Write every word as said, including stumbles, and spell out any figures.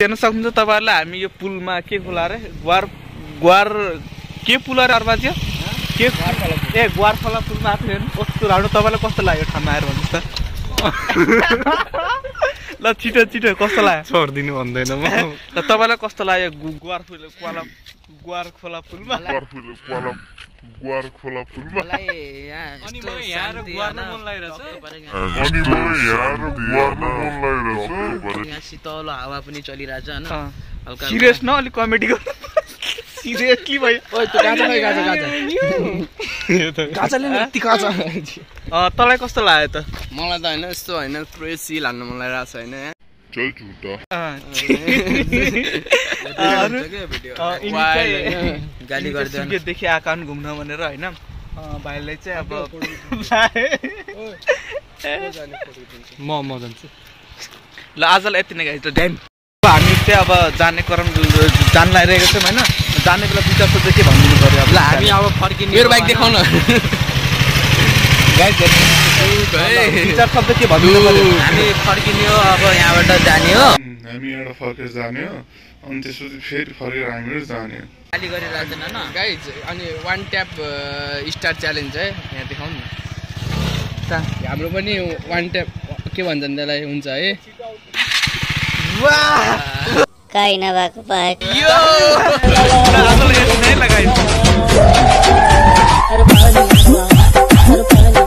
हेर्न सक्नुहुन्छ तपाईहरुले हामी यो पुलमा के खोला रे ग्वार ग्वार के पुल रे अर्बाज्य के ए ग्वार खोला पुलमा आफै हेर्नु कस्तो राम्रो तपाईलाई कस्तो लाग्यो ठाउँमा आएर भन्नुस् त ल छिटो छिटो कस्तो लाग्यो छोड्दिनु भन्दैन म ल तपाईलाई कस्तो लाग्यो ग्वार खोला ग्वार खोला पुलमा ग्वार खोला ग्वार खोला पुलमा मलाई अनि म यहाँ र ग्वार्न मन लागिरहेछ अनि म यहाँ र ग्वार्न मन लागिरहेछ यहाँ शीतल हावा पनि चलिरहेछ हैन हल्का सिरियस न अलि कमेडी गर्नु सिरियसली भयो ओइ त्यो गाजा गाजा गाजा गाजाले यति गाजा अ तलाई कस्तो लाग्यो त मलाई त हैन यस्तो हैन पुरै सिल हान्न मन लागिरहेछ हैन चल झुटा गाली गर्दैन के देखि आकान घुम्न भनेर हैन भाइले चाहिँ अब म म जान्छु ल आजलाई यति नै गाइस त ड्याम हामी चाहिँ अब जाने क्रम जान लागिरहेको छौँ हैन जाने बेला दुईटा सोध्दै के भनिदिनु पर्यो अब ल हामी अब फर्किने मेरो बाइक देखाउन गाइस दुईटा शब्द के भनिदिनु पर्यो हामी फर्किने हो अब यहाँबाट जाने हो हामी यहाँ फर्केर जाने हो अनि त्यसपछि फेरि फर्केर हामीहरू जाने हो गाली गरिरहेछन् हैन गाइस अनि वान ट्याप स्टार च्यालेन्ज है यहाँ देखाउन न हाम्रो पनि वान ट्याप के भन्छन् त्यसलाई हुन्छ है वाह काई नभएको पार्क यो आजले यति नै लगाइन्छ